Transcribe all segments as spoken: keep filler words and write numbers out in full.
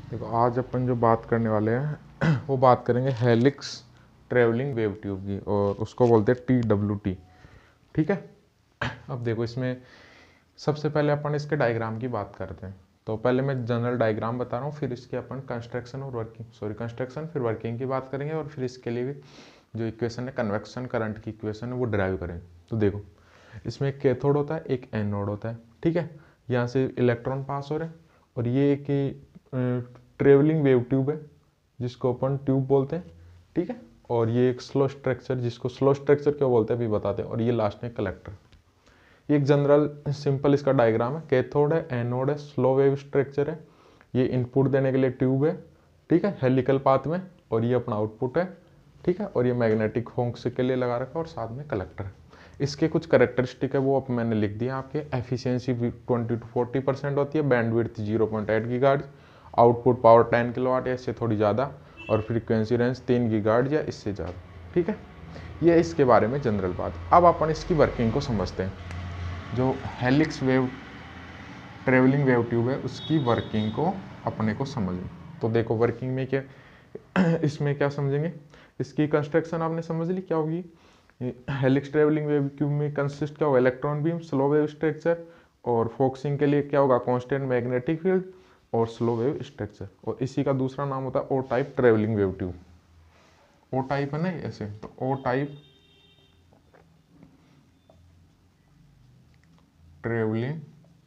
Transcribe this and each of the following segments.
देखो आज अपन जो बात करने वाले हैं वो बात करेंगे हेलिक्स ट्रेवलिंग वेव ट्यूब की, और उसको बोलते हैं टी डब्ल्यू टी। ठीक है। अब देखो इसमें सबसे पहले अपन इसके डायग्राम की बात करते हैं। तो पहले मैं जनरल डायग्राम बता रहा हूँ, फिर इसके अपन कंस्ट्रक्शन और वर्किंग सॉरी कंस्ट्रक्शन फिर वर्किंग की बात करेंगे, और फिर इसके लिए भी जो इक्वेशन है कन्वेक्शन करंट की इक्वेशन है वो ड्राइव करेंगे। तो देखो इसमें एक कैथोड होता है, एक एनोड होता है। ठीक है। यहाँ से इलेक्ट्रॉन पास हो रहे हैं, और ये एक ट्रेवलिंग वेव ट्यूब है जिसको अपन ट्यूब बोलते हैं। ठीक है। और ये एक स्लो स्ट्रक्चर, जिसको स्लो स्ट्रक्चर क्यों बोलते हैं अभी बताते हैं। और ये लास्ट में कलेक्टर। ये एक जनरल सिंपल इसका डायग्राम है। कैथोड है, एनोड है, स्लो वेव स्ट्रक्चर है। ये इनपुट देने के लिए ट्यूब है। ठीक है, हेलिकल पाथ में। और ये अपना आउटपुट है। ठीक है। और ये मैग्नेटिक होंक्स के लिए लगा रखा है, और साथ में कलेक्टर है। इसके कुछ करेक्टरिस्टिक है वो अब मैंने लिख दिया आपके। Efficiency twenty to forty percent होती है, bandwidth zero point eight gigahertz, output power ten kilowatt या इससे थोड़ी ज़्यादा, और फ्रीक्वेंसी रेंज तीन गीगाहर्ट्ज या इससे ज़्यादा। ठीक है। ये इसके बारे में जनरल बात। अब अपन इसकी वर्किंग को समझते हैं। जो helix wave travelling wave tube है उसकी वर्किंग को अपने को समझें। तो देखो वर्किंग में क्या इसमें क्या समझेंगे। इसकी कंस्ट्रक्शन आपने समझ ली क्या होगी। हेलिक्स ट्रेवलिंग वेव ट्यूब में कंसिस्ट क्या होगा, electron beam, slow wave structure, और फोकसिंग के लिए क्या होगा, कांस्टेंट मैग्नेटिक फील्ड और स्लो वेव स्ट्रक्चर। और इसी का दूसरा नाम होता है O type travelling wave tube. O type है ना ऐसे, तो O type travelling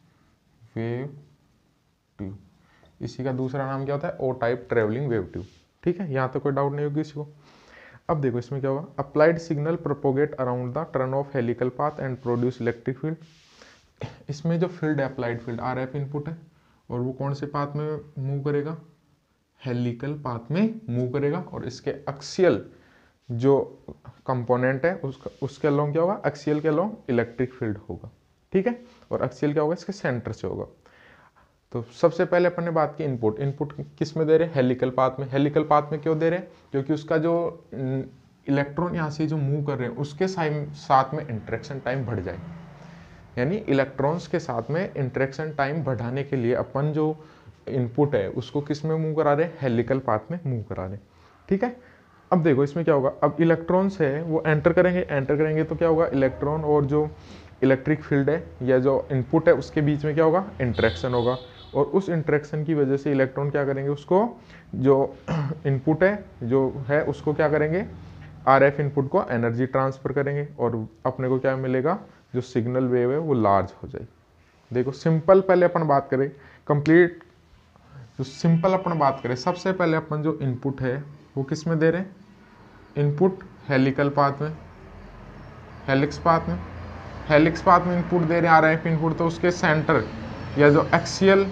wave tube, इसी का दूसरा नाम क्या होता है, O type travelling wave tube. ठीक है, यहाँ तो कोई डाउट नहीं होगी किसी को। अब देखो इसमें क्या होगा, applied signal propagate around the turn of helical path and produce electric field. इसमें जो फील्ड है applied field R F input है, और वो कौन से पाथ में मूव करेगा, हेलिकल पाथ में मूव करेगा। और इसके एक्सियल जो कंपोनेंट है उसका उसके अलोंग क्या होगा, एक्सियल के अलोंग इलेक्ट्रिक फील्ड होगा। ठीक है। और एक्सियल क्या होगा, इसके सेंटर से होगा। तो सबसे पहले अपन ने बात की इनपुट। इनपुट किस में दे रहे हैं, हेलिकल पाथ में। हेलिकल पाथ में क्यों दे रहे हैं, क्योंकि उसका जो इलेक्ट्रॉन यहाँ से जो मूव कर रहे हैं उसके साथ में इंटरेक्शन टाइम बढ़ जाए। यानी इलेक्ट्रॉन्स के साथ में इंटरेक्शन टाइम बढ़ाने के लिए अपन जो इनपुट है उसको किस में मूव करा रहे हैं, हेलिकल पाथ में मूव करा रहे हैं। ठीक है। अब देखो इसमें क्या होगा, अब इलेक्ट्रॉन्स है वो एंटर करेंगे एंटर करेंगे तो क्या होगा, इलेक्ट्रॉन और जो इलेक्ट्रिक फील्ड है या जो इनपुट है उसके बीच में क्या होगा, इंटरेक्शन होगा। और उस इंटरेक्शन की वजह से इलेक्ट्रॉन क्या करेंगे, उसको जो इनपुट है जो है उसको क्या करेंगे, आरएफ इनपुट को एनर्जी ट्रांसफर करेंगे, और अपने को क्या मिलेगा, जो सिग्नल वेव है वो लार्ज हो जाएगी। देखो सिंपल पहले अपन बात करें, कंप्लीट जो सिंपल अपन बात करें, सबसे पहले अपन जो इनपुट है वो किस में दे रहे हैं, इनपुट हेलिकल पाथ में, हेलिक्स पाथ में। हेलिक्स पाथ में इनपुट दे रहे हैं आरएफ इनपुट, तो उसके सेंटर या जो एक्सियल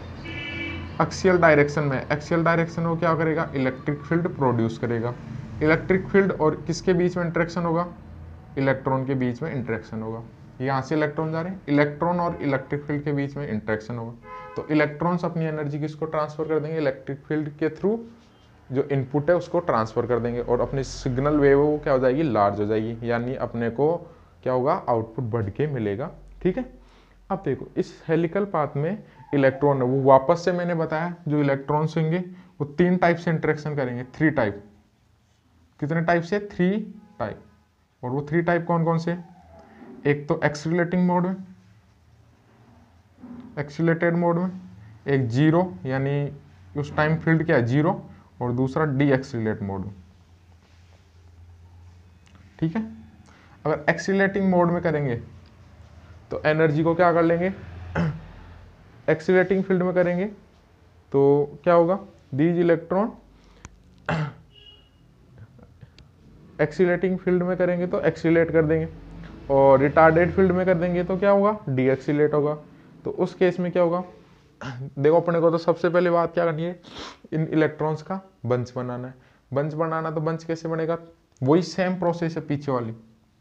एक्सियल डायरेक्शन में एक्सियल डायरेक्शन वो क्या करेगा, इलेक्ट्रिक फील्ड प्रोड्यूस करेगा। इलेक्ट्रिक फील्ड और किसके बीच में इंटरेक्शन होगा, इलेक्ट्रॉन के बीच में इंटरेक्शन होगा। यहाँ से इलेक्ट्रॉन जा रहे हैं, इलेक्ट्रॉन और इलेक्ट्रिक फील्ड के बीच में इंटरेक्शन होगा। तो इलेक्ट्रॉन्स अपनी एनर्जी किसको ट्रांसफर कर देंगे, इलेक्ट्रिक फील्ड के थ्रू जो इनपुट है उसको ट्रांसफर कर देंगे, और अपनी सिग्नल वेव वो क्या हो जाएगी, लार्ज हो जाएगी। यानी अपने को क्या होगा, आउटपुट बढ़ के मिलेगा। ठीक है। अब देखो इस हेलिकल पाथ में इलेक्ट्रॉन है वो वापस से मैंने बताया जो इलेक्ट्रॉन्स होंगे वो तीन टाइप से इंटरेक्शन करेंगे, थ्री टाइप। कितने टाइप से, थ्री टाइप। और वो थ्री टाइप कौन कौन से, एक तो एक्सीलरेटिंग मोड में, एक्सीलरेटेड मोड में, एक जीरो यानी उस टाइम फील्ड क्या है जीरो, और दूसरा डी एक्सीलरेट मोड में। ठीक है। अगर एक्सीलरेटिंग मोड में करेंगे तो एनर्जी को क्या कर लेंगे, एक्सीलरेटिंग फील्ड में करेंगे तो क्या होगा, दीज इलेक्ट्रॉन एक्सीलरेटिंग फील्ड में करेंगे तो एक्सीलरेट कर देंगे, और रिटार्डेड फील्ड में कर देंगे तो क्या होगा, डी एक्सीलरेट होगा। तो उस केस में क्या होगा, देखो अपने को तो सबसे पहले बात क्या करनी है, इन इलेक्ट्रॉन्स का बंच बनाना है। बंच बनाना तो बंच कैसे बनेगा, वही सेम प्रोसेस है पीछे वाली।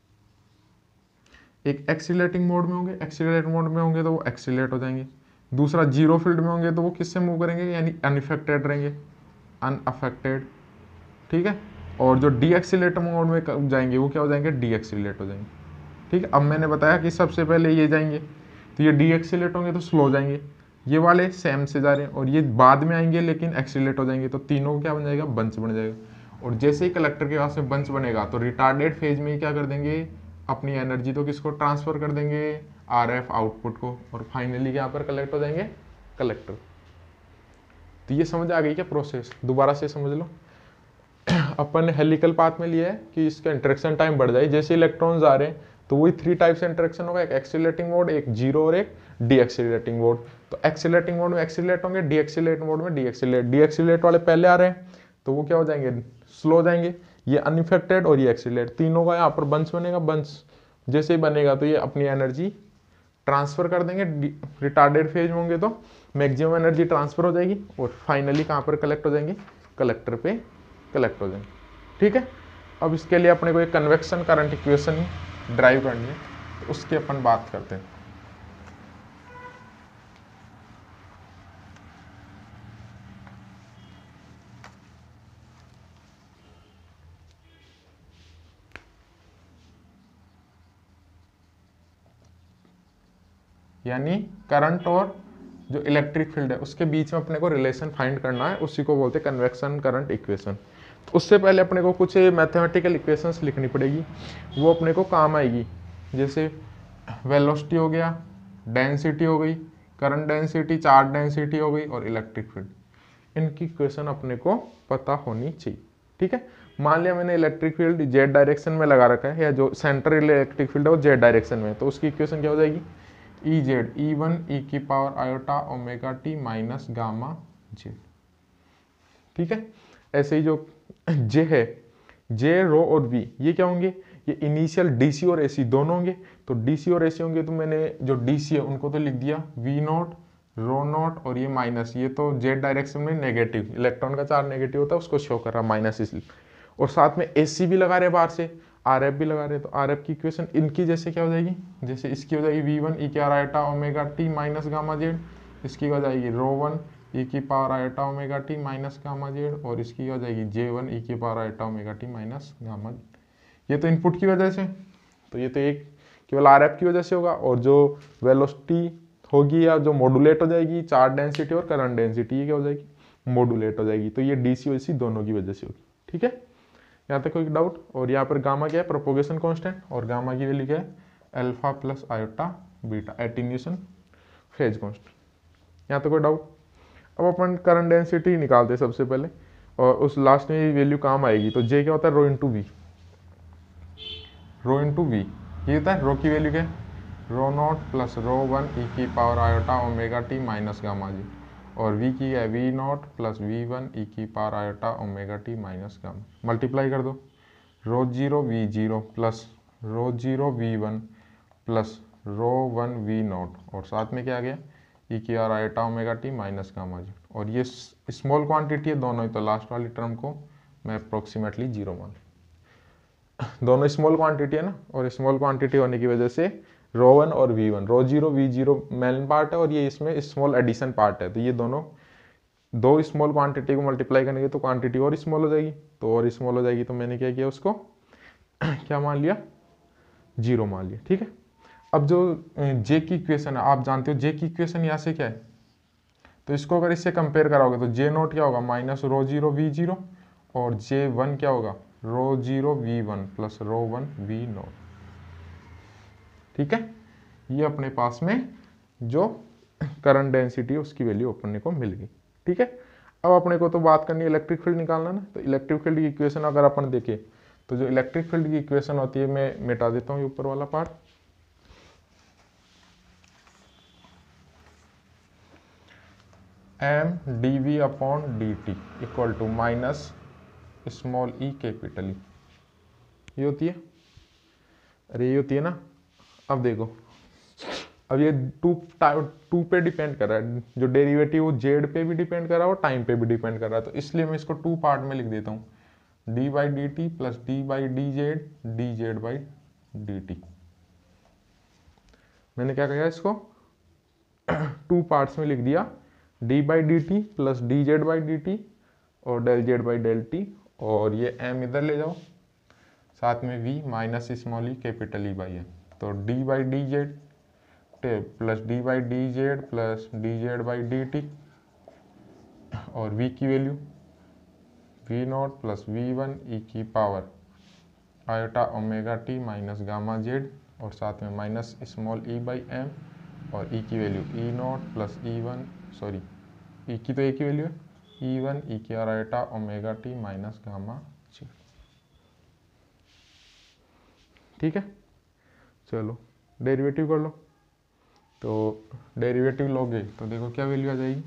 एक एक्सीलरेटिंग मोड में होंगे, एक्सीलरेट मोड में होंगे तो वो एक्सीलरेट हो जाएंगे। दूसरा जीरो फील्ड में होंगे तो वो किससे मूव करेंगे, यानी अनइफेक्टेड रहेंगे, अनअफेक्टेड। ठीक है। और जो डी एक्सीलरेट मोड में जाएंगे वो क्या हो जाएंगे, डी एक्सीलरेट हो जाएंगे। ठीक है। अब मैंने बताया कि सबसे पहले ये जाएंगे तो ये डी एक्सीलरेट होंगे तो स्लो जाएंगे, ये वाले सेम से जा रहे हैं और ये बाद में आएंगे लेकिन एक्सीलरेट हो जाएंगे, तो तीनों को क्या बन जाएगा, बंच बन जाएगा। और जैसे ही कलेक्टर के पास में बंच बनेगा तो रिटार्डेड फेज में क्या कर देंगे, अपनी एनर्जी तो किसको ट्रांसफर कर देंगे, आर एफ आउटपुट को, और फाइनली यहाँ पर कलेक्ट हो जाएंगे कलेक्टर। तो ये समझ आ गई क्या प्रोसेस, दोबारा से समझ लो। अपन ने हेलिकल पाथ में लिया है कि इसका इंटरेक्शन टाइम बढ़ जाए, जैसे इलेक्ट्रॉन्स आ रहे हैं तो वही थ्री टाइप से इंटरेक्शन होगा, एक एक्सीलरेटिंग मोड, एक जीरो और एक डी एक्सीलरेटिंग मोड। तो एक्सीलरेटिंग मोड में एक्सीलरेट होंगे, डी एक्सीलरेट मोड में डी एक्सीलरेट। डी एक्सीलरेट वाले पहले आ रहे हैं तो वो क्या हो जाएंगे, स्लो हो जाएंगे। ये अनइफेक्टेड और ये एक्सीलरेट, तीनों का यहाँ पर बंच बनेगा। बंच जैसे ही बनेगा तो ये अपनी एनर्जी ट्रांसफर कर देंगे, रिटार्डेड फेज में होंगे तो मैक्सिमम एनर्जी ट्रांसफर हो जाएगी और फाइनली कहाँ पर कलेक्ट हो जाएंगे, कलेक्टर पे कलेक्ट हो जाएंगे। ठीक है, अब इसके लिए अपने को एक कन्वेक्शन करंट इक्वेशन ड्राइव करनी है, तो उसकी अपन बात करते हैं। यानी करंट और जो इलेक्ट्रिक फील्ड है उसके बीच में अपने को रिलेशन फाइंड करना है, उसी को बोलते हैं कन्वेक्शन करंट इक्वेशन। तो उससे पहले अपने को कुछ मैथमेटिकल इक्वेशंस लिखनी पड़ेगी, वो अपने को काम आएगी। जैसे वेलोसिटी हो गया, डेंसिटी हो गई, करंट डेंसिटी, चार्ज डेंसिटी हो गई और इलेक्ट्रिक फील्ड, इनकी इक्वेशन अपने को पता होनी चाहिए। ठीक है, मान लिया मैंने इलेक्ट्रिक फील्ड जेड डायरेक्शन में लगा रखा है, या जो सेंट्रल इलेक्ट्रिक फील्ड है वो जेड डायरेक्शन में है, तो उसकी इक्वेशन क्या हो जाएगी, ई जेड ई वन ई की power iota omega T minus gamma Z. ठीक है, ऐसे ही जो जे है, जे रो और वी, ये क्या होंगे, ये इनिशियल डीसी और एसी दोनों होंगे। तो डीसी और एसी होंगे तो मैंने जो डीसी है उनको तो लिख दिया वी नॉट रो नॉट, और ये माइनस, ये तो जेड डायरेक्शन में नेगेटिव, इलेक्ट्रॉन का चार्ज नेगेटिव होता है उसको शो कर रहा माइनस इसलिए। और साथ में एसी भी लगा रहे बाहर से, आर एफ भी लगा रहे, तो आर एफ की इक्वेशन इनकी जैसे क्या हो जाएगी, जैसे इसकी हो जाएगी वी वन ई के R iota omega T minus gamma Z, इसकी हो जाएगी रो वन ई की power iota omega T minus gamma Z, और इसकी हो जाएगी जे वन ई की power iota omega T minus gamma. ये तो इनपुट की वजह से, तो ये तो एक केवल आर एफ की वजह से होगा, और जो वेलोसिटी होगी या जो मॉडुलेट हो जाएगी, चार्ज डेंसिटी और करंट डेंसिटी, ये क्या हो जाएगी, मॉडुलेट हो जाएगी। तो ये डीसी और एसी दोनों की वजह से होगी। ठीक है, यहाँ तक कोई डाउट। और यहाँ पर गामा क्या है, प्रोपोगेशन कांस्टेंट, और गामा की वैल्यू क्या है, alpha plus iota beta, attenuation phase constant. यहाँ तक कोई डाउट। अब अपन करंट डेंसिटी निकालते हैं सबसे पहले, और उस लास्ट में ये वैल्यू काम आएगी। तो जे क्या होता है, rho into V, rho into V, ये होता है रो की वैल्यू क्या है, rho naught plus rho one E की power iota omega T minus gamma G, और वी की है V naught plus V one E की power iota omega T minus gamma, multiply कर दो, rho zero V zero plus rho zero V one plus rho one V not, और साथ में क्या आ गया, ई की R iota omega T minus gamma G. और ये स्मॉल क्वांटिटी है दोनों ही, तो लास्ट वाली टर्म को मैं अप्रोक्सीमेटली जीरो मान, दोनों स्मॉल क्वांटिटी है ना, और स्मॉल क्वांटिटी होने की वजह से रो वन और V one, rho zero V zero main part है और ये इसमें स्मॉल एडिशन पार्ट है, तो ये दोनों दो स्मॉल क्वांटिटी को मल्टीप्लाई करेंगे तो क्वांटिटी और स्मॉल हो जाएगी, तो और स्मॉल हो जाएगी, तो मैंने क्या किया उसको क्या मान लिया, जीरो मान लिया। ठीक है, अब जो जे की इक्वेशन है, आप जानते हो जे की इक्वेशन यहाँ से क्या है, तो इसको अगर इससे कंपेयर कराओगे तो जे नोट क्या होगा, minus rho zero V zero, और जे वन क्या होगा, rho zero V one plus rho one V naught. ठीक है, ये अपने पास में जो करंट डेंसिटी है उसकी वैल्यू अपने को मिल गई। ठीक है, अब अपने को तो बात करनी है इलेक्ट्रिक फील्ड निकालना ना, तो इलेक्ट्रिक फील्ड की इक्वेशन अगर अपन देखें तो जो इलेक्ट्रिक फील्ड की इक्वेशन होती है, मैं मिटा देता हूँ ऊपर वाला part, M D V upon D T equal to minus small E capital E, ये होती है, अरे ये होती है ना। अब देखो, अब ये टू टू पे डिपेंड कर रहा है, जो डेरिवेटिव वो जेड पे भी डिपेंड कर रहा है और टाइम पे भी डिपेंड कर रहा है, तो इसलिए मैं इसको टू पार्ट में लिख देता हूँ, D by D T plus D by D Z D Z by D T. मैंने क्या कहा इसको टू पार्ट्स में लिख दिया, D by D T plus D Z by D T और del Z by del T, और ये एम इधर ले जाओ, साथ में V minus small E capital E by M, तो D by D Z plus D by D Z plus D Z by D T, और v की value V naught plus V one E की power iota omega T minus gamma Z, और साथ में minus small E by M, और E की value E naught plus E one, sorry E की तो ए की वैल्यू है, ई वन ई की R iota omega T minus gamma Z. ठीक है, चलो डेरिवेटिव कर लो। तो डेरिवेटिव लोगे तो देखो क्या वैल्यू आ जाएगी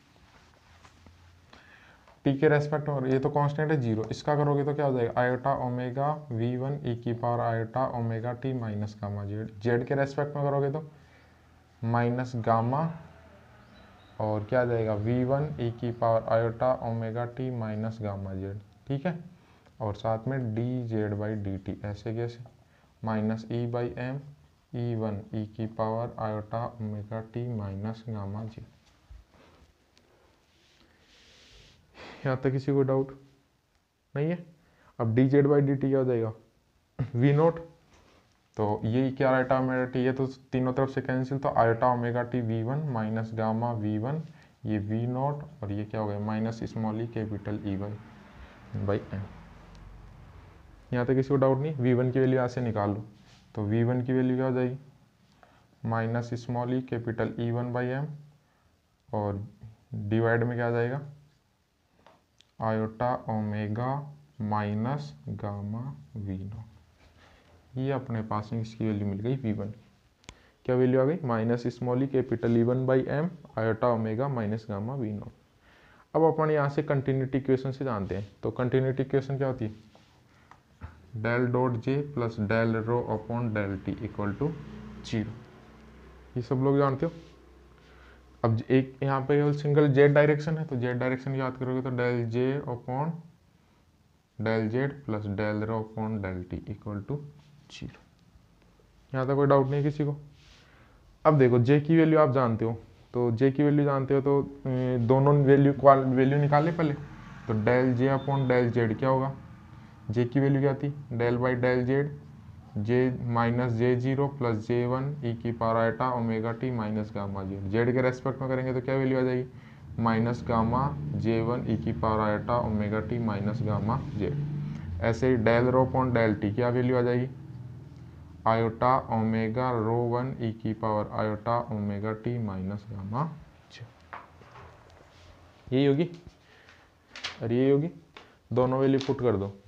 टी के रेस्पेक्ट, और ये तो कांस्टेंट है जीरो, इसका करोगे तो क्या हो जाएगा iota omega V one E की power iota omega T minus gamma Z. Z के रेस्पेक्ट में करोगे तो माइनस गामा, और क्या आ जाएगा वी वन ई की power iota omega T minus gamma Z. ठीक है, और साथ में D Z by D T, ऐसे कैसे minus E by M E one E की power iota omega T minus gamma Z. यहाँ तक किसी को डाउट नहीं है? अब D Z by D T क्या हो जाएगा वी नोट, तो ये क्या आयोटा ओमेगा टी, ये तो तीनों तरफ से कैंसिल, तो iota omega T V one minus gamma V one, ये वी नॉट, और ये क्या हो गया minus small E capital E Y by M. यहाँ तक किसी को डाउट नहीं? वी वन की वैल्यू यहाँ से निकाल लो, तो वी वन की वैल्यू क्या हो जाएगी minus small E capital E one by M, और डिवाइड में क्या आ जाएगा iota omega minus gamma V nought. ये अपने पास में इसकी वैल्यू मिल गई वी वन की। क्या वैल्यू आ गई minus small E capital E one by M iota omega minus gamma V nought. अब अपन यहाँ से कंटिन्यूटी इक्वेशन से जानते हैं, तो कंटिन्यूटी इक्वेशन क्या होती है del dot J plus del rho upon del T equal to zero. ये सब लोग जानते हो। अब एक यहाँ पे सिंगल जेड डायरेक्शन है, तो जेड डायरेक्शन याद करोगे तो del J upon del Z plus del rho upon del T equal to zero. यहाँ तक कोई डाउट नहीं किसी को? अब देखो जे की वैल्यू आप जानते हो, तो जे की वैल्यू जानते हो तो दोनों वैल्यू वैल्यू निकाले पहले, तो del J upon del Z क्या होगा, जे की वैल्यू क्या थी del by del Z J minus J zero plus J one E की power iota omega T minus gamma Z. Z के रेस्पेक्ट में करेंगे तो क्या वैल्यू आ जाएगी minus gamma J one E की power iota omega T minus gamma Z. ऐसे ही del rho upon del T क्या वैल्यू आ जाएगी iota omega rho one E की power iota omega T minus gamma Z. यही होगी, अरे यही होगी। दोनों वैल्यू पुट कर दो,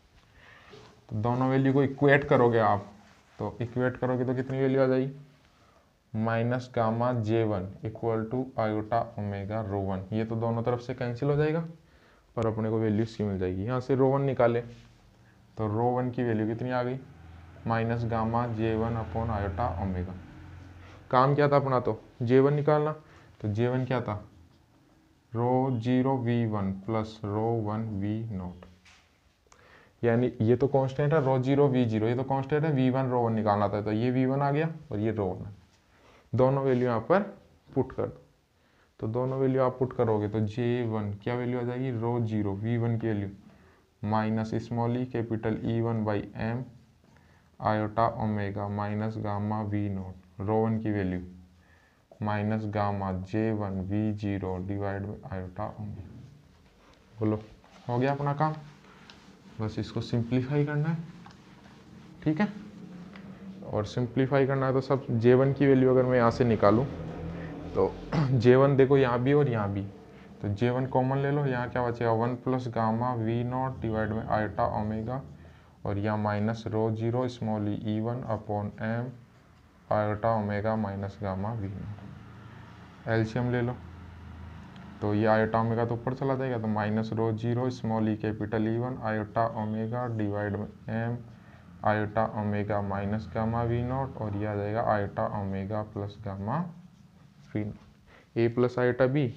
तो दोनों वैल्यू को इक्वेट करोगे आप, तो इक्वेट करोगे तो कितनी वैल्यू आ जाएगी minus gamma J one equal to iota omega rho one. ये तो दोनों तरफ से कैंसिल हो जाएगा, पर अपने को वैल्यू सी मिल जाएगी। यहाँ से रो वन निकाले तो रो वन की वैल्यू कितनी आ गई minus gamma J one upon iota omega. काम क्या था अपना, तो जे वन निकालना, तो जे वन क्या था rho zero V one plus rho one V nought, यानी ये तो कांस्टेंट है रो जीरो वी जीरो, ये तो कांस्टेंट है वी वन रो वन निकालना था, तो ये वी वन आ गया और ये रो वन। दोनों वैल्यू यहाँ पर पुट कर दो, तो दोनों वैल्यू आप पुट करोगे तो जे वन क्या वैल्यू आ जाएगी रो जीरो वी वन की value minus small E capital E one by M iota omega minus gamma V nought, rho one की value minus gamma J one V zero divide by iota omega. बोलो हो गया अपना काम, बस इसको simplify करना है। ठीक है, और सिंप्लीफाई करना है तो सब जे वन की वैल्यू अगर मैं यहाँ से निकालूँ तो जे वन देखो यहाँ भी और यहाँ भी, तो जे वन कॉमन ले लो, यहाँ क्या बचेगा one plus gamma V not divide by iota omega, और यहाँ minus rho zero small e one upon M iota omega minus gamma V nought. LCM ले लो, तो ये आयोटा ओमेगा तो ऊपर चला जाएगा, तो minus rho zero small E capital E one iota omega divide M iota omega minus gamma V not, और ये आ जाएगा iota omega plus gamma V nought. A plus iota B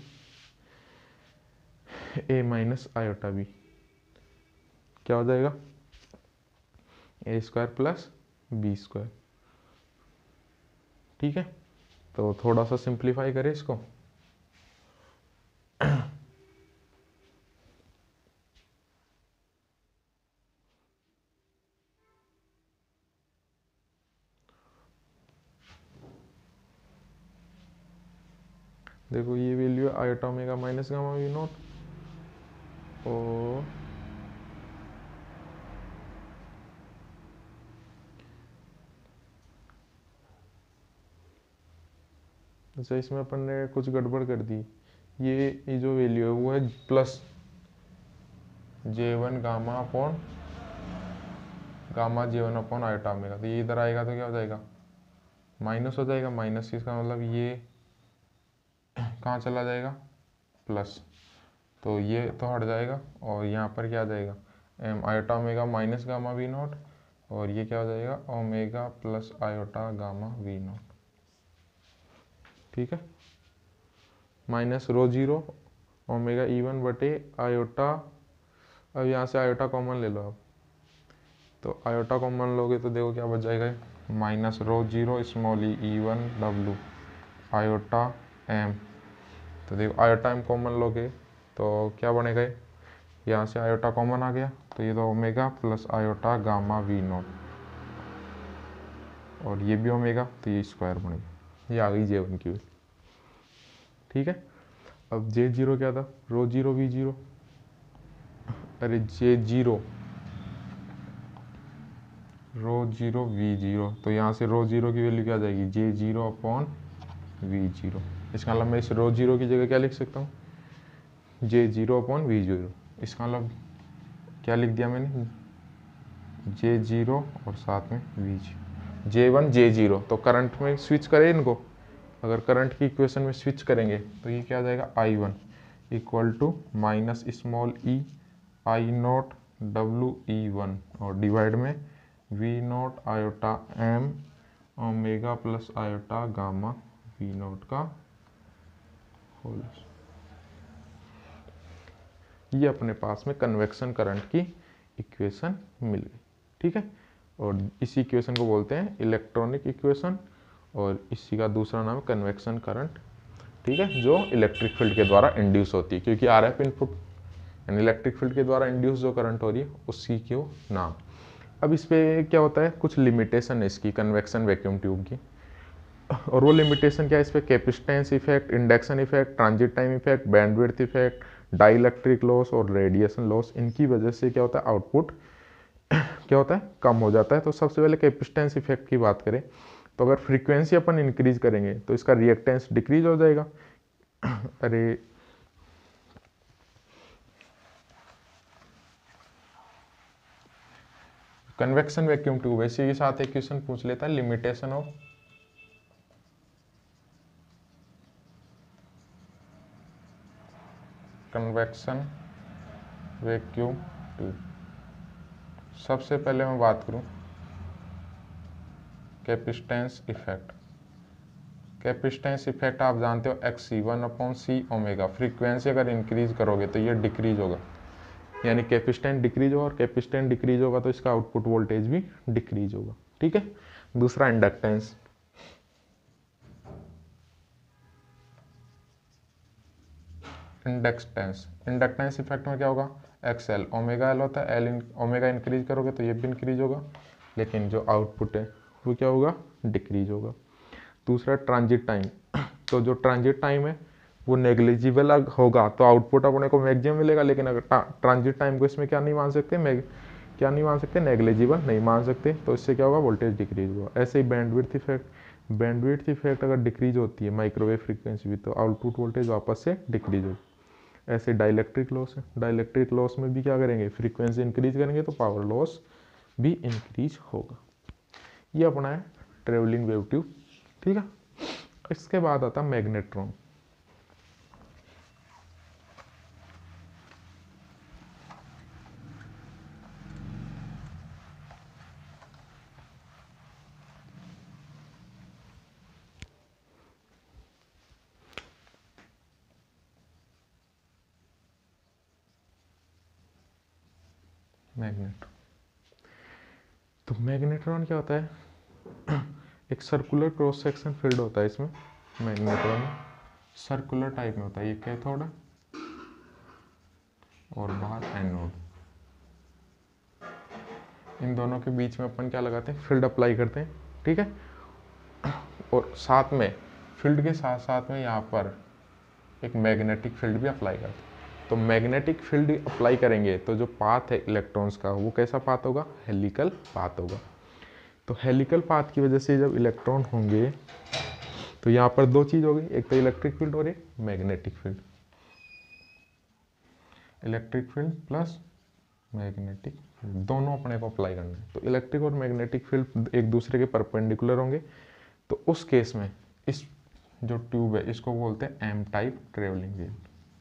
A minus iota B क्या हो जाएगा A square plus B square. ठीक है, तो थोड़ा सा सिंप्लीफाई करें इसको। देखो ये वैल्यू है iota omega minus gamma V not, और अच्छा इसमें अपन ने कुछ गड़बड़ कर दी, ये ये जो वैल्यू है वो है plus J one gamma upon gamma J one upon iota omega, तो ये इधर आएगा तो क्या हो जाएगा, माइनस हो जाएगा। माइनस इसका मतलब ये कहाँ चला जाएगा, प्लस, तो ये तो हट जाएगा और यहाँ पर क्या आ जाएगा, M iota omega minus gamma V not, और ये क्या हो जाएगा, omega plus iota gamma V nought. ठीक है, minus rho zero omega E one बटे आयोटा, अब यहाँ से आयोटा कॉमन ले लो आप, तो आयोटा कॉमन लोगे तो देखो क्या बच जाएगा, minus rho zero small e E one W iota M, तो देखो आयोटा एम कॉमन लोगे तो क्या बनेगा, यहाँ से आयोटा कॉमन आ गया, तो ये तो omega plus iota gamma V not, और ये भी ओमेगा, तो ये स्क्वायर बनेगा, ये आ गई जे वन की वैल्यू। ठीक है, अब जे जीरो क्या था, रो जीरो वी जीरो, अरे J zero rho zero V zero, तो यहाँ से रो जीरो की वैल्यू क्या आ जाएगी, J zero upon V zero. इसका मतलब मैं इस रो जीरो की जगह क्या लिख सकता हूँ, J zero upon V zero. इसका मतलब क्या लिख दिया मैंने, जे जीरो और साथ में V zero, J one J zero. तो करंट में स्विच करें इनको, अगर करंट की इक्वेशन में स्विच करेंगे तो ये क्या आ जाएगा, I one equal to minus small e I nought W E one, और डिवाइड में V nought iota M omega plus iota gamma V nought का होल। ये अपने पास में कन्वेक्शन करंट की इक्वेशन मिल गई। ठीक है, और इसी इक्वेशन को बोलते हैं इलेक्ट्रॉनिक इक्वेशन, और इसी का दूसरा नाम है कन्वेक्शन करंट। ठीक है, जो इलेक्ट्रिक फील्ड के द्वारा इंड्यूस होती है, क्योंकि आर एफ इनपुट यानी इलेक्ट्रिक फील्ड के द्वारा इंड्यूस जो करंट हो रही है उसी के नाम। अब इस पे क्या होता है, कुछ लिमिटेशन है इसकी कन्वेक्शन वैक्यूम ट्यूब की, और वो लिमिटेशन क्या है इस पर, capacitance effect, induction effect, transit time effect, bandwidth effect, dielectric loss और रेडिएशन लॉस, इनकी वजह से क्या होता है, आउटपुट क्या होता है, कम हो जाता है। तो सबसे पहले कैपेसिटेंस इफेक्ट की बात करें तो अगर फ्रीक्वेंसी अपन इंक्रीज करेंगे तो इसका रिएक्टेंस डिक्रीज हो जाएगा। अरे कन्वेक्शन वैक्यूम ट्यूब, इसी के साथ एक क्वेश्चन पूछ लेता है, limitation of convection vacuum tube. सबसे पहले मैं बात करूं कैपेसिटेंस इफेक्ट। कैपेसिटेंस इफेक्ट आप जानते हो X C one upon C omega, frequency अगर इंक्रीज करोगे तो ये डिक्रीज होगा, यानी कैपेसिटेंस डिक्रीज होगा, और कैपेसिटेंस डिक्रीज होगा तो इसका आउटपुट वोल्टेज भी डिक्रीज होगा। ठीक है, दूसरा इंडक्टेंस, इंडक्टेंस इंडक्टेंस इफेक्ट में क्या होगा, एक्स एल ओमेगा एल होता है, एल इन ओमेगा इंक्रीज करोगे तो ये भी इंक्रीज होगा, लेकिन जो आउटपुट है वो क्या होगा, डिक्रीज होगा। दूसरा ट्रांजिट टाइम, तो जो ट्रांजिट टाइम है वो नेग्लिजिबल होगा तो आउटपुट अपने को मैक्सिमम मिलेगा, लेकिन अगर ट्रांजिट टाइम को इसमें क्या नहीं मान सकते, मैं क्या नहीं मान सकते, नेग्लिजिबल नहीं मान सकते, तो इससे क्या होगा, वोल्टेज डिक्रीज होगा। ऐसे ही बैंडविड्थ इफेक्ट, बैंडविड्थ इफेक्ट अगर डिक्रीज होती है माइक्रोवेव फ्रीक्वेंसी भी, तो आउटपुट वोल्टेज वापस से डिक्रीज होगी। ऐसे डाइलेक्ट्रिक लॉस है, डाइलेक्ट्रिक लॉस में भी क्या करेंगे, फ्रीक्वेंसी इंक्रीज करेंगे तो पावर लॉस भी इंक्रीज होगा। ये अपना है ट्रेवलिंग वेव ट्यूब। ठीक है, इसके बाद आता मैग्नेट्रॉन। मैग्नेट्रॉन, तो मैग्नेट्रॉन क्या होता है, एक सर्कुलर क्रॉस सेक्शन फील्ड होता है इसमें, मैग्नेट्रॉन सर्कुलर टाइप में होता है। ये कैथोड और बाहर एनोड, इन दोनों के बीच में अपन क्या लगाते हैं, फील्ड अप्लाई करते हैं। ठीक है, और साथ में फील्ड के साथ साथ में यहाँ पर एक मैग्नेटिक फील्ड भी अप्लाई करते हैं। तो मैग्नेटिक फील्ड अप्लाई करेंगे तो जो पाथ है इलेक्ट्रॉन्स का वो कैसा पाथ होगा, हेलिकल पाथ होगा। तो हेलिकल पाथ की वजह से जब इलेक्ट्रॉन होंगे तो यहाँ पर दो चीज़ होगी, एक तो इलेक्ट्रिक फील्ड और एक magnetic field. Electric field plus magnetic field दोनों अपने को अप्लाई करना है। तो इलेक्ट्रिक और मैग्नेटिक फील्ड एक दूसरे के परपेंडिकुलर होंगे। तो उस केस में इस जो ट्यूब है इसको बोलते हैं एम टाइप ट्रेवलिंग वेव।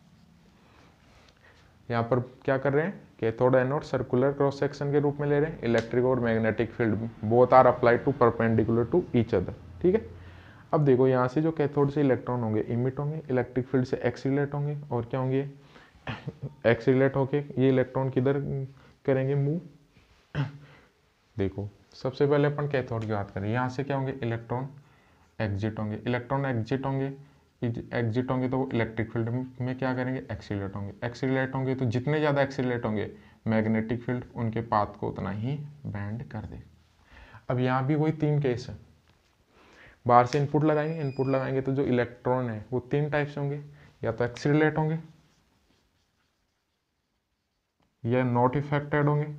यहाँ पर क्या कर रहे हैं, cathode anode circular cross section के रूप में ले रहे हैं। इलेक्ट्रिक और magnetic field both are applied to perpendicular to each other. ठीक है, अब देखो यहाँ से जो कैथोड से इलेक्ट्रॉन होंगे इमिट होंगे, इलेक्ट्रिक फील्ड से एक्सीलरेट होंगे और क्या होंगे, एक्सीलरेट होके ये इलेक्ट्रॉन किधर करेंगे, मूव। देखो सबसे पहले अपन कैथोड की बात करें, यहाँ से क्या होंगे, इलेक्ट्रॉन एग्जिट होंगे। इलेक्ट्रॉन एग्जिट होंगे एग्जिट होंगे तो वो इलेक्ट्रिक फील्ड में क्या करेंगे, एक्सीलरेट होंगे। एक्सीलरेट होंगे तो जितने ज़्यादा एक्सीलरेट होंगे मैग्नेटिक फील्ड उनके पाथ को उतना ही बैंड कर दे। अब यहाँ भी वही तीन केस है, बाहर से इनपुट लगाएंगे, इनपुट लगाएंगे तो जो इलेक्ट्रॉन है वो तीन टाइप से होंगे, या तो एक्सीलरेट होंगे, या नॉट इफेक्टेड होंगे,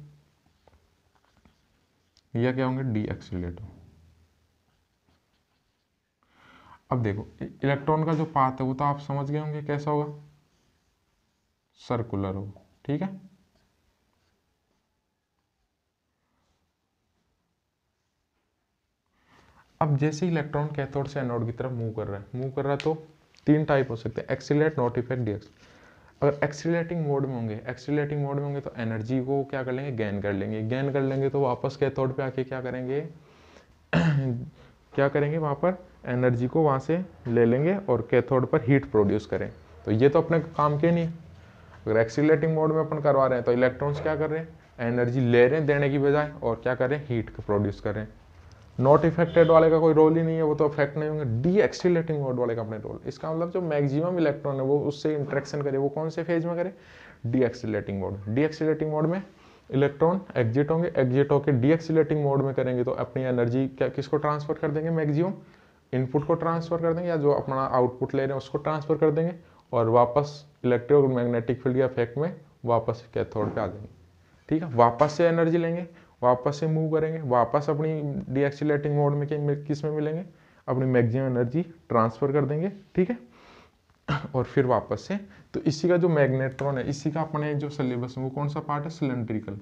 या क्या होंगे, डी एक्सीलरेट होंगे। अब देखो इलेक्ट्रॉन का जो पाथ है वो तो आप समझ गए होंगे कैसा होगा, सर्कुलर होगा। ठीक है, अब जैसे इलेक्ट्रॉन कैथोड से एनोड की तरफ मूव कर रहा है मूव कर रहा है तो तीन टाइप हो सकते हैं, accelerate, not effect, de accelerate. अगर एक्सीलरेटिंग मोड में होंगे एक्सीलरेटिंग मोड में होंगे तो एनर्जी को क्या कर लेंगे, गेन कर लेंगे। गेन कर लेंगे तो वापस कैथोड पे आके क्या करेंगे क्या करेंगे, वहाँ पर एनर्जी को वहाँ से ले लेंगे और कैथोड पर हीट प्रोड्यूस करें। तो ये तो अपने काम के नहीं है। अगर एक्सीलरेटिंग मोड में अपन करवा रहे हैं तो इलेक्ट्रॉन्स क्या कर रहे हैं, एनर्जी ले रहे हैं देने की बजाय और क्या कर रहे हैं, हीट प्रोड्यूस कर रहे हैं। नॉट इफेक्टेड वाले का कोई रोल ही नहीं है, वो तो अफेक्ट नहीं होंगे। डी एक्सीलरेटिंग मोड वाले का अपने रोल, इसका मतलब जो मैक्सिमम इलेक्ट्रॉन है वो उससे इंटरेक्शन करे, वो कौन से फेज में करे, de accelerating mode. De accelerating mode में इलेक्ट्रॉन एग्जिट होंगे, एग्जिट होकर डी एक्सीलरेटिंग मोड में करेंगे तो अपनी एनर्जी क्या किसको ट्रांसफर कर देंगे, मैक्सिमम इनपुट को ट्रांसफर कर देंगे, या जो अपना आउटपुट ले रहे हैं उसको ट्रांसफर कर देंगे और वापस इलेक्ट्रिक और मैग्नेटिक फील्ड के इफेक्ट में वापस कैथोड पे आ जाएंगे। ठीक है, वापस से एनर्जी लेंगे, वापस से मूव करेंगे, वापस अपनी डी एक्सीलरेटिंग मोड में किस में मिलेंगे, अपनी मैक्सिमम एनर्जी ट्रांसफर कर देंगे। ठीक है, और फिर वापस से, तो इसी का जो मैग्नेट्रॉन है इसी का अपने जो सिलेबस है वो कौन सा पार्ट है, सिलेंड्रिकल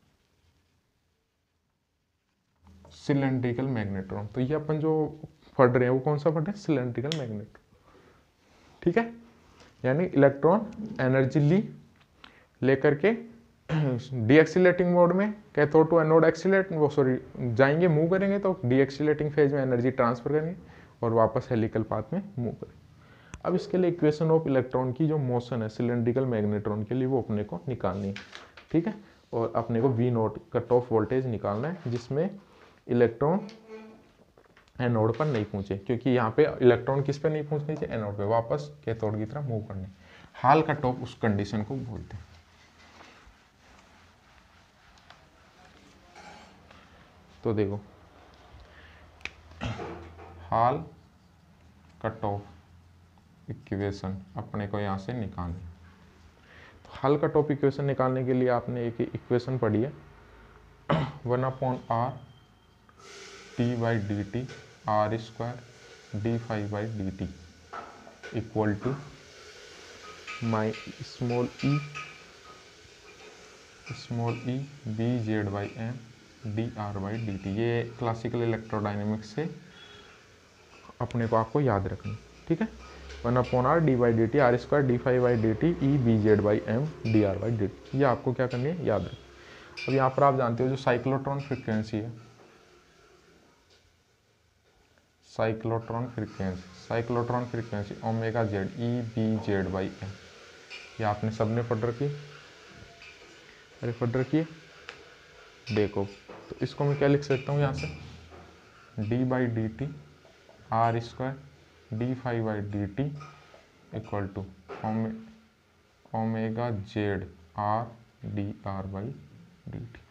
सिलेंड्रिकल मैग्नेट्रॉन। तो ये अपन जो पढ़ रहे हैं वो कौन सा पढ़ रहे हैं, सिलेंड्रिकल मैग्नेट्रॉन। ठीक है, यानी इलेक्ट्रॉन एनर्जी ली लेकर के डी एक्सीलरेटिंग मोड में कैथोड टू एनोड एक्सीलरेट वो सॉरी जाएंगे, मूव करेंगे तो डी एक्सीलरेटिंग फेज में एनर्जी ट्रांसफर करेंगे और वापस हेलिकल पाथ में मूव करेंगे। अब इसके लिए इक्वेशन ऑफ इलेक्ट्रॉन की जो मोशन है सिलेंड्रिकल मैग्नेट्रॉन के लिए वो अपने को निकालनी है। ठीक है, और अपने को V nought cut off voltage निकालना है जिसमें इलेक्ट्रॉन एनोड पर नहीं पहुंचे, क्योंकि यहाँ पे इलेक्ट्रॉन किस पे नहीं पहुंचने चाहिए, एनोड पे, वापस कैथोड की तरफ मूव करने। हाल कट ऑफ उस कंडीशन को बोलते हैं। तो देखो हाल कट ऑफ इक्वेशन अपने को यहाँ से निकालनी। तो हाल कट ऑफ इक्वेशन निकालने के लिए आपने एक इक्वेशन पढ़ी है, one upon R T by D T R square D five by D T equal to my small e small e B Z by M D are by D T. ये classical electrodynamics से अपने को आपको याद रखना। ठीक है, one upon R D by D T R square D five by D T E B Z by M D are by D T, ये आपको क्या करनी है, याद रखना। अब यहाँ पर आप जानते हो जो साइक्लोट्रॉन फ्रिक्वेंसी है, cyclotron frequency cyclotron frequency omega Z E B Z by M, ये आपने सबने पढ़ रखी है, अरे पढ़ रखी है। देखो तो इसको मैं क्या लिख सकता हूँ यहाँ से, D by D T R square D five by D T equal to omega Z R D are by D T,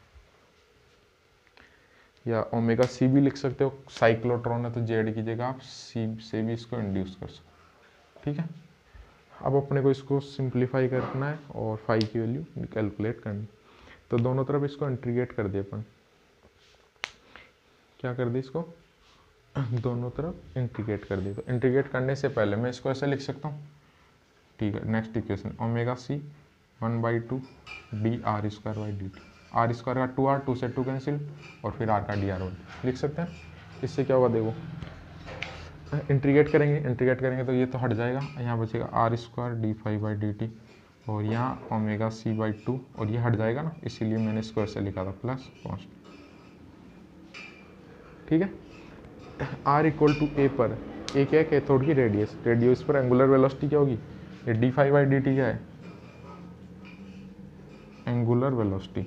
या ओमेगा सी भी लिख सकते हो, साइक्लोट्रॉन है तो जेड की जगह आप सी से भी इसको इंड्यूस कर सकते हो। ठीक है, अब अपने को इसको सिंप्लीफाई करना है और फाई की वैल्यू कैलकुलेट करनी। तो दोनों तरफ इसको इंटीग्रेट कर दिए अपन। क्या कर दी इसको, दोनों तरफ इंटीग्रेट कर दी। तो इंटीग्रेट करने से पहले मैं इसको ऐसे लिख सकता हूँ, ठीक है। Next equation omega C one by two D R square by D T, R square का टू आर, टू से टू कैंसिल, और फिर आर का डी आर वन लिख सकते हैं। इससे क्या होगा देखो, इंटीग्रेट करेंगे इंटीग्रेट करेंगे तो ये तो हट जाएगा, यहाँ बचेगा R square D five by D T, और यहाँ ओमेगा सी बाई टू, और ये हट जाएगा ना, इसीलिए मैंने इसको ऐसे लिखा था प्लस कॉन्स्ट, ठीक है। आर इक्वल टू ए पर, ए क्या है, कैथोड की रेडियस, रेडियस पर एंगुलर वेलोसिटी क्या होगी, ये D five by D T क्या है, एंगुलर वेलोसिटी,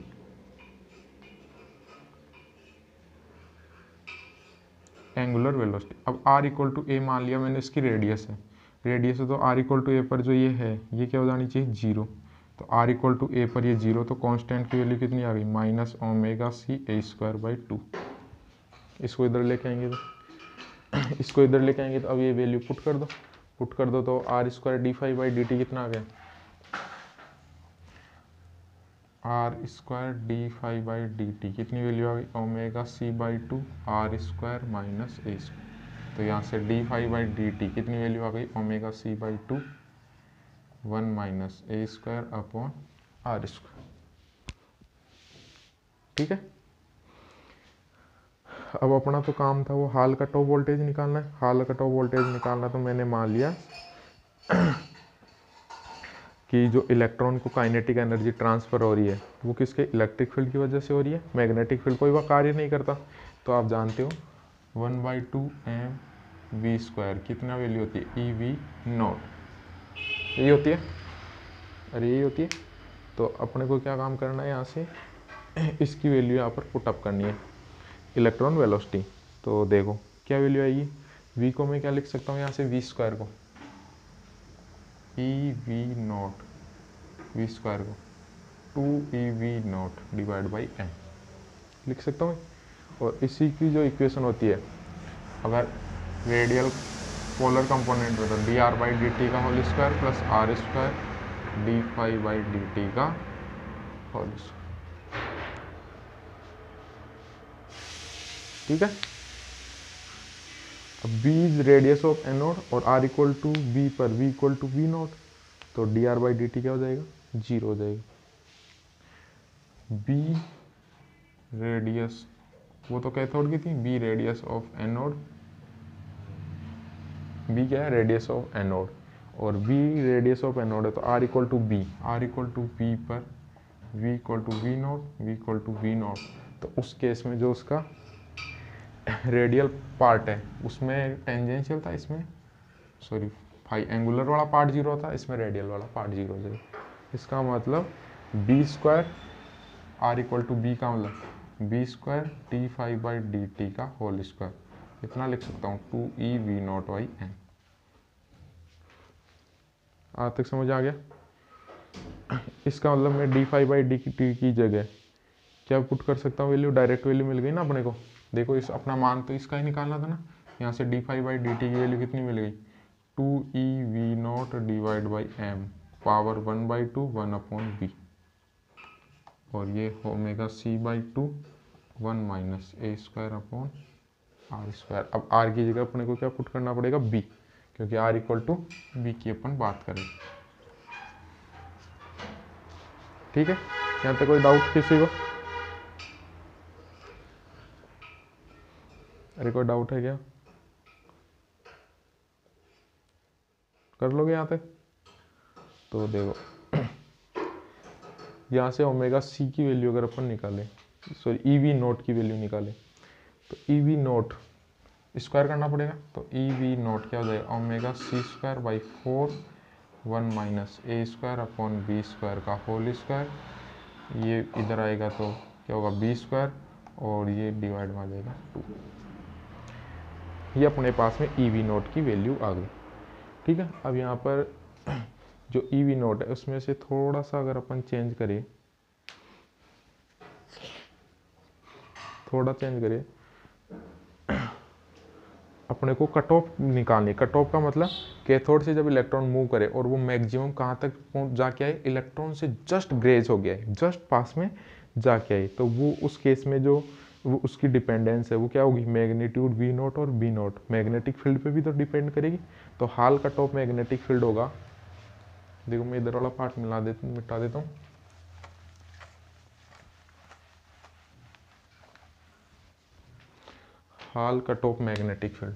एंगुलर वेलोसिटी। अब आर इक्वल टू ए मान लिया मैंने, इसकी रेडियस है, रेडियस है तो आर इक्वल टू ए पर जो ये है ये क्या हो जानी चाहिए, जीरो। तो आर इक्वल टू ए पर ये जीरो, तो कांस्टेंट की वैल्यू कितनी आ गई, minus omega C A square by two. इसको इधर लेके आएंगे तो इसको इधर लेके आएंगे तो अब ये वैल्यू पुट कर दो, पुट कर दो तो R square D five by D T कितना आ गया, R square D five by D T कितनी वैल्यू आ गई, omega C by two R square minus A square. तो यहाँ से D five by D T कितनी वैल्यू आ गई, omega C by two one minus A square upon are square, ठीक है। अब अपना तो काम था वो हाल कट ऑफ वोल्टेज निकालना है, हाल कट ऑफ वोल्टेज निकालना, तो मैंने मान लिया कि जो इलेक्ट्रॉन को काइनेटिक एनर्जी ट्रांसफ़र हो रही है वो किसके, इलेक्ट्रिक फील्ड की वजह से हो रही है, मैग्नेटिक फील्ड कोई वह कार्य नहीं करता। तो आप जानते हो one by two M V square कितना वैल्यू होती है, ई वी नॉट, यही होती है, अरे यही होती है। तो अपने को क्या काम करना है, यहाँ से इसकी वैल्यू यहाँ पर पुटअप करनी है, इलेक्ट्रॉन वेलोसिटी। तो देखो क्या वैल्यू आएगी, v को मैं क्या लिख सकता हूँ यहाँ से, वी स्क्वायर को E we nought, V square को two E V not divide by M लिख सकता हूँ। और इसी की जो इक्वेशन होती है, अगर रेडियल पोलर कंपोनेंट में, तो d are by D t का whole square plus r square D five by D t का होल स्क्वायर, ठीक है। अब b is radius of anode और r इक्वल टू बी पर v equal to v naught, तो d are by D T क्या हो जाएगा, जीरो हो जाएगा। b रेडियस, वो तो कैथोड की थी, b radius of anode, b क्या है, रेडियस ऑफ एनोड, और v रेडियस ऑफ एनोड है, तो r equal to b, r equal to b पर v equal to v naught, v equal to v naught. तो उस केस में जो उसका रेडियल पार्ट है उसमें टेंजेंशियल था, इसमें सॉरी फाई एंगुलर वाला पार्ट जीरो था, इसमें रेडियल वाला पार्ट जीरो हो जाएगा। इसका मतलब b square r equal to b का मतलब b square t five by D t का होल स्क्वायर, इतना लिख सकता हूँ two E V naught by n. आज तक समझ आ गया। इसका मतलब मैं d five by D t की जगह क्या पुट कर सकता हूँ, वैल्यू डायरेक्ट वैल्यू मिल गई ना अपने को। देखो इस अपना मान तो इसका ही निकालना था ना, यहाँ से D five by D t की वैल्यू कितनी मिल गई, two E V not divide by m power one by two one upon b, और ये omega C by two one minus A square upon are square. अब r की जगह अपने को क्या पुट करना पड़ेगा, बी, क्योंकि आर इक्वल टू बी की अपन बात करें, ठीक है। यहाँ तक कोई डाउट किसी को, अरे कोई डाउट है क्या, कर लोगे यहाँ तक। तो देखो यहाँ से ओमेगा सी की वैल्यू अगर अपन निकालें, सॉरी ई वी नोट की वैल्यू निकालें, तो ई वी नोट स्क्वायर करना पड़ेगा, तो ई वी नोट क्या हो जाएगा, omega c square by four one minus A square upon b square का होल स्क्वायर, ये इधर आएगा तो क्या होगा बी स्क्वायर, और ये डिवाइड में आ जाएगा टू। ये अपने पास में ई वी नोट की वैल्यू आ गई, ठीक है। अब यहाँ पर जो ई वी नोट है उसमें से थोड़ा सा अगर अपन चेंज करें, थोड़ा चेंज करें, अपने को कट ऑफ निकालनी। कट ऑफ का मतलब कैथोड से जब इलेक्ट्रॉन मूव करे और वो मैक्सिमम कहाँ तक पहुँच जाके आए, इलेक्ट्रॉन से जस्ट ग्रेज हो गया है, जस्ट पास में जाके आए, तो वो उस केस में जो वो उसकी डिपेंडेंस है वो क्या होगी, मैग्नीट्यूड वी नोट और बी नोट मैग्नेटिक फील्ड पे भी तो डिपेंड करेगी। तो Hull cut off magnetic field होगा, देखो मैं इधर वाला पार्ट मिला देता हूँ, मिटा देता हूँ। Hull cut off magnetic field,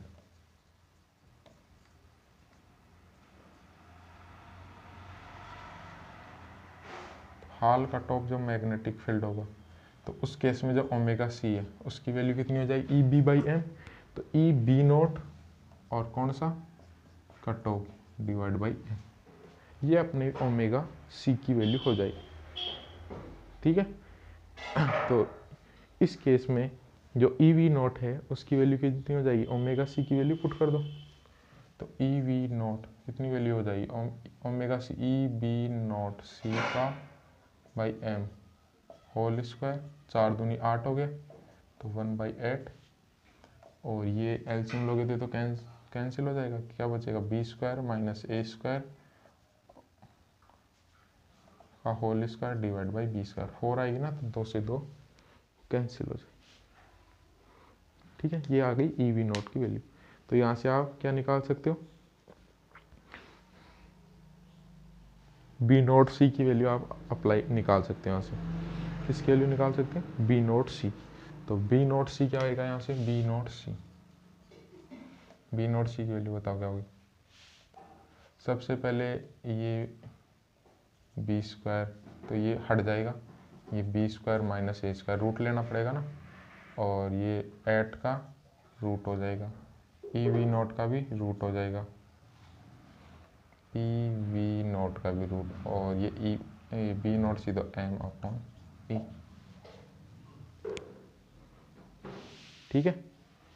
Hull cut off जो मैग्नेटिक फील्ड होगा, तो उस केस में जो ओमेगा सी है उसकी वैल्यू कितनी हो जाएगी, ई बी बाई एम। तो ई बी नोट और कौन सा, cut off divide by M, ये अपने ओमेगा सी की वैल्यू हो जाएगी। ठीक है, तो इस केस में जो ई वी नोट है उसकी वैल्यू कितनी हो जाएगी, ओमेगा सी की वैल्यू पुट कर दो। तो ई वी नोट कितनी वैल्यू हो जाएगी, omega c e b naught c का बाई एम होल स्क्वायर, चार दूनी आठ हो गया, तो वन बाई एट, और ये एलसीएम लोगे थे तो कैंसिल हो जाएगा, क्या बचेगा, बी स्क्वायर माइनस ए स्क्वायर का whole square divide by b square, four आएगी ना, तो दो से दो कैंसिल हो जाएगी। ठीक है, ये आ गई ई वी नोट की वैल्यू। तो यहाँ से आप क्या निकाल सकते हो, बी नोट सी की वैल्यू आप अप्लाई निकाल सकते हैं यहाँ से। किसकी वैल्यू निकाल सकते हैं, बी नोट सी। तो बी नोट सी क्या आएगा यहाँ से, b naught c, b naught c की वैल्यू बताओ क्या होगी। सबसे पहले ये बी स्क्वायर, तो ये हट जाएगा, ये बी स्क्वायर माइनस ए स्क्वायर रूट लेना पड़ेगा ना, और ये एट का रूट हो जाएगा, ई वी नोट का भी रूट हो जाएगा, ई वी नोट का भी रूट, और ये ई बी नोट सी तो एम अपॉन ई। ठीक है,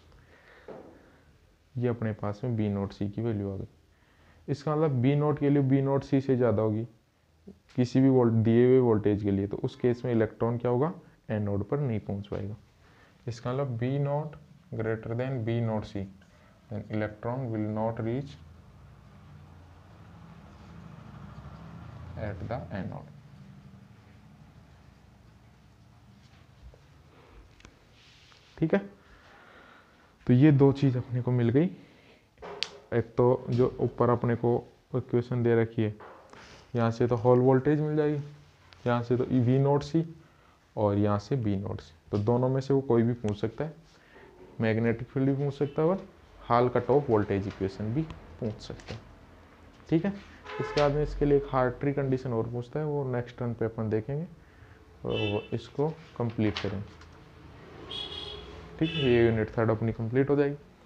ये अपने पास में बी नोट सी की वैल्यू आ गई। इसका मतलब बी नोट की वैल्यू बी नोट सी से ज़्यादा होगी किसी भी वोल्ट दिए हुए वोल्टेज के लिए, तो उस केस में इलेक्ट्रॉन क्या होगा, एनोड पर नहीं पहुंच पाएगा। इसका मतलब b naught greater than b naught c, then electron will not reach at the anode. ठीक है, तो ये दो चीज़ अपने को मिल गई। एक तो जो ऊपर अपने को इक्वेशन दे रखी है, यहाँ से तो होल वोल्टेज मिल जाएगी, यहाँ से तो वी नोट सी, और यहाँ से बी नोट सी, तो दोनों में से वो कोई भी पूछ सकता है, मैग्नेटिक फील्ड भी पूछ सकता है और Hull cut off voltage equation भी पूछ सकता है। ठीक है, इसके बाद में इसके लिए एक हार्ट्री कंडीशन और पूछता है, वो नेक्स्ट टर्न पे अपन देखेंगे और इसको कंप्लीट करेंगे। ठीक है, ये यूनिट थर्ड अपनी कंप्लीट हो जाएगी।